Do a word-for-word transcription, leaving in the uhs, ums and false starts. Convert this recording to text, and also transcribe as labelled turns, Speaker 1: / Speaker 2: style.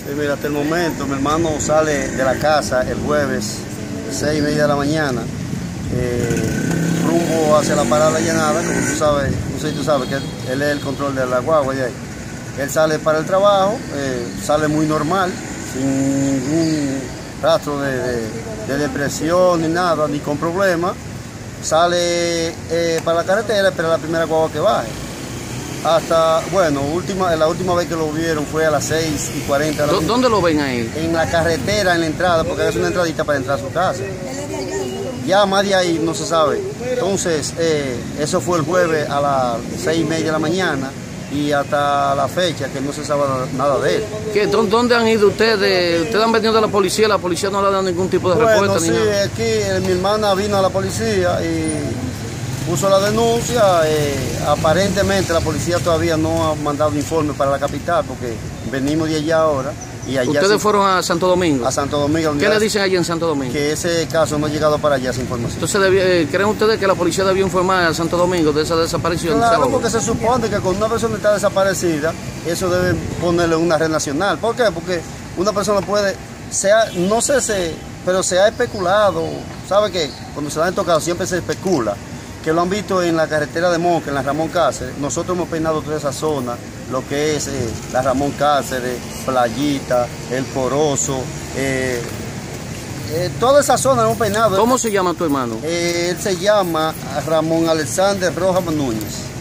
Speaker 1: Sí, mira, hasta el momento mi hermano sale de la casa el jueves, seis y media de la mañana, eh, rumbo hacia la parada llanada, como tú sabes, no sé si tú sabes que él, él es el control de la guagua y ahí. Él sale para el trabajo, eh, sale muy normal, sin ningún rastro de, de, de depresión ni nada, ni con problemas. Sale eh, para la carretera, espera la primera guagua que baje. Hasta, bueno, última, la última vez que lo vieron fue a las seis y cuarenta de la mañana.
Speaker 2: ¿Dónde lo ven ahí?
Speaker 1: En la carretera, en la entrada, porque es una entradita para entrar a su casa. Ya más de ahí no se sabe. Entonces, eh, eso fue el jueves a las seis y media de la mañana y hasta la fecha que no se sabe nada de él.
Speaker 2: ¿Qué, ¿Dónde han ido ustedes? ¿Ustedes han venido a la policía? ¿La policía no le ha dado ningún tipo de
Speaker 1: bueno,
Speaker 2: respuesta?
Speaker 1: Sí,
Speaker 2: ni nada?
Speaker 1: aquí eh, mi hermana vino a la policía y puso la denuncia. Eh, aparentemente la policía todavía no ha mandado informe para la capital porque venimos de allá ahora. Y allá
Speaker 2: ¿Ustedes
Speaker 1: sí,
Speaker 2: fueron a Santo Domingo?
Speaker 1: A Santo Domingo.
Speaker 2: ¿Qué le dicen allí en Santo Domingo?
Speaker 1: Que ese caso no ha llegado para allá esa información.
Speaker 2: Entonces, eh, ¿creen ustedes que la policía debió informar a Santo Domingo de esa desaparición?
Speaker 1: Claro, porque se supone que cuando una persona está desaparecida, eso debe ponerle una red nacional. ¿Por qué? Porque una persona puede, sea, no sé si, pero se ha especulado, ¿sabe qué? Cuando se da en tocado siempre se especula, que lo han visto en la carretera de Moca, en la Ramón Cáceres. Nosotros hemos peinado toda esa zona, lo que es eh, la Ramón Cáceres, Playita, El Corozo, eh, eh, toda esa zona hemos peinado.
Speaker 2: ¿Cómo se llama tu hermano?
Speaker 1: Eh, él se llama Ramón Alexander Rojas Núñez.